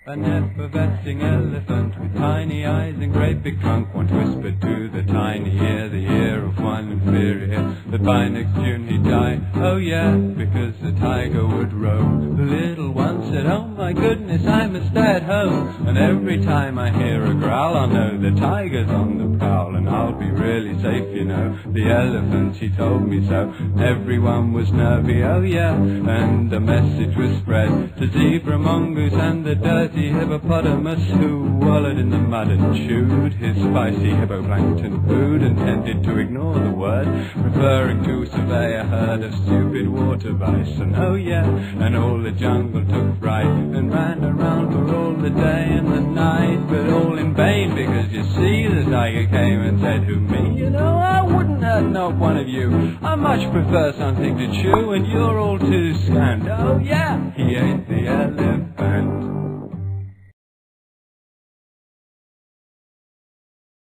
An effervescing elephant with tiny eyes and great big trunk once whispered to the tiny ear, the ear of one inferior, that by next June he'd die. Oh yeah, because the tiger would roam. The little one said, oh my goodness, I must stay at home. And every time I hear a growl, I'll know the tiger's on the prowl, and I'll be really safe, you know. The elephant, he told me so. Everyone was nervy, oh yeah, and the message was spread to zebra, mongoose and the dirty hippopotamus, who wallowed in the mud and chewed his spicy hippoplankton food and tended to ignore the word, preferring to survey a herd of stupid water bison. Oh yeah, and all the jungle took fright and ran around for all the day and the night, but all in vain, because you see the tiger came and said, who, me? You know, I wouldn't hurt not one of you. I much prefer something to chew, and you're all too scant. Oh yeah, he ain't the